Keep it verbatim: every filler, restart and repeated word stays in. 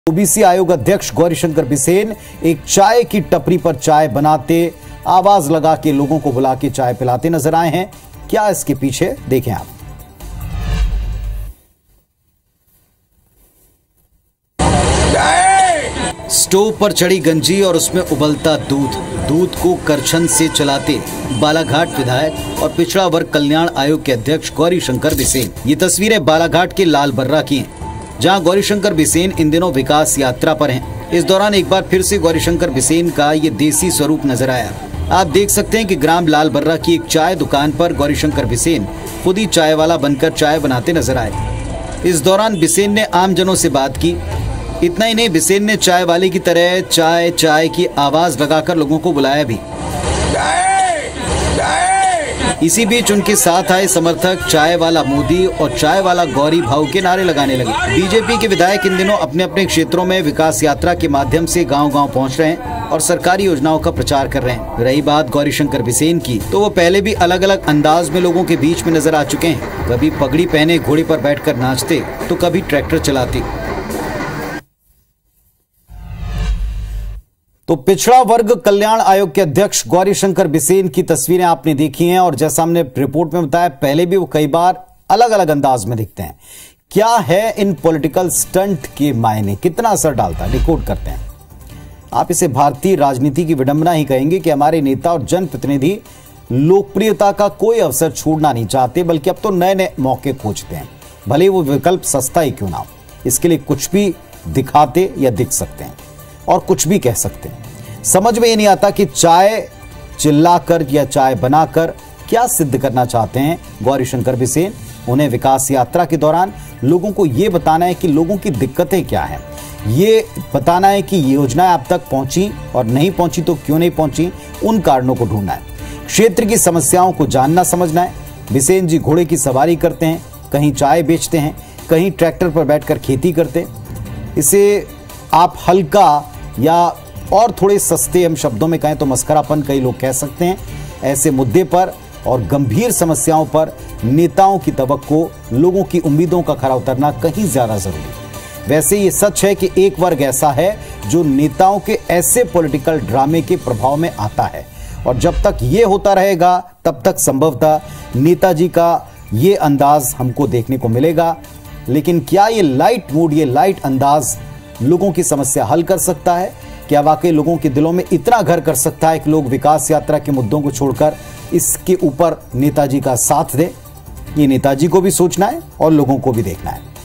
OBC आयोग अध्यक्ष गौरीशंकर बिसेन एक चाय की टपरी पर चाय बनाते, आवाज लगा के लोगों को बुला के चाय पिलाते नजर आए हैं। क्या इसके पीछे देखें आप। स्टोव पर चढ़ी गंजी और उसमें उबलता दूध दूध को करछन से चलाते बालाघाट विधायक और पिछड़ा वर्ग कल्याण आयोग के अध्यक्ष गौरीशंकर बिसेन। ये तस्वीरें बालाघाट के लाल बर्रा की हैं, जहां गौरीशंकर बिसेन इन दिनों विकास यात्रा पर हैं। इस दौरान एक बार फिर से गौरीशंकर बिसेन का ये देसी स्वरूप नजर आया। आप देख सकते हैं कि ग्राम लाल बर्रा की एक चाय दुकान पर गौरीशंकर बिसेन खुद ही चाय वाला बनकर चाय बनाते नजर आए। इस दौरान बिसेन ने आमजनों से बात की। इतना ही नहीं, बिसेन ने चाय वाले की तरह चाय चाय की आवाज लगाकर लोगों को बुलाया भी। इसी बीच उनके साथ आए समर्थक चाय वाला मोदी और चाय वाला गौरी भाऊ के नारे लगाने लगे। बीजेपी के विधायक इन दिनों अपने अपने क्षेत्रों में विकास यात्रा के माध्यम से गांव-गांव पहुंच रहे हैं और सरकारी योजनाओं का प्रचार कर रहे हैं। रही बात गौरीशंकर बिसेन की, तो वो पहले भी अलग अलग अंदाज में लोगों के बीच में नजर आ चुके हैं। कभी पगड़ी पहने घोड़े पर बैठकर नाचते, तो कभी ट्रैक्टर चलाते। तो पिछड़ा वर्ग कल्याण आयोग के अध्यक्ष गौरीशंकर बिसेन की तस्वीरें आपने देखी हैं और जैसा हमने रिपोर्ट में बताया, पहले भी वो कई बार अलग अलग अंदाज में दिखते हैं। क्या है इन पॉलिटिकल स्टंट के मायने, कितना असर डालता है, डिकोड करते हैं। आप इसे भारतीय राजनीति की विडंबना ही कहेंगे कि हमारे नेता और जनप्रतिनिधि लोकप्रियता का कोई अवसर छोड़ना नहीं चाहते, बल्कि अब तो नए नए मौके खोजते हैं, भले वो विकल्प सस्ता ही क्यों ना हो। इसके लिए कुछ भी दिखाते या दिख सकते हैं और कुछ भी कह सकते हैं। समझ में ये नहीं आता कि चाय चिल्लाकर या चाय बनाकर क्या सिद्ध करना चाहते हैं गौरीशंकर बिसेन। उन्हें विकास यात्रा के दौरान लोगों को यह बताना है कि लोगों की दिक्कतें क्या हैं, ये बताना है कि योजनाएं आप तक पहुंची और नहीं पहुंची तो क्यों नहीं पहुंची, उन कारणों को ढूंढना है, क्षेत्र की समस्याओं को जानना समझना है। बिसेन जी घोड़े की सवारी करते हैं, कहीं चाय बेचते हैं, कहीं ट्रैक्टर पर बैठकर खेती करते। इसे आप हल्का या और थोड़े सस्ते हम शब्दों में कहें तो मस्करापन कई लोग कह सकते हैं। ऐसे मुद्दे पर और गंभीर समस्याओं पर नेताओं की तवक्को, लोगों की उम्मीदों का खरा उतरना कहीं ज्यादा जरूरी। वैसे ये सच है कि एक वर्ग ऐसा है जो नेताओं के ऐसे पॉलिटिकल ड्रामे के प्रभाव में आता है, और जब तक ये होता रहेगा तब तक संभवतः नेताजी का ये अंदाज हमको देखने को मिलेगा। लेकिन क्या ये लाइट मूड, ये लाइट अंदाज लोगों की समस्या हल कर सकता है? क्या वाकई लोगों के दिलों में इतना घर कर सकता है कि लोग विकास यात्रा के मुद्दों को छोड़कर इसके ऊपर नेताजी का साथ दें? ये नेताजी को भी सोचना है और लोगों को भी देखना है।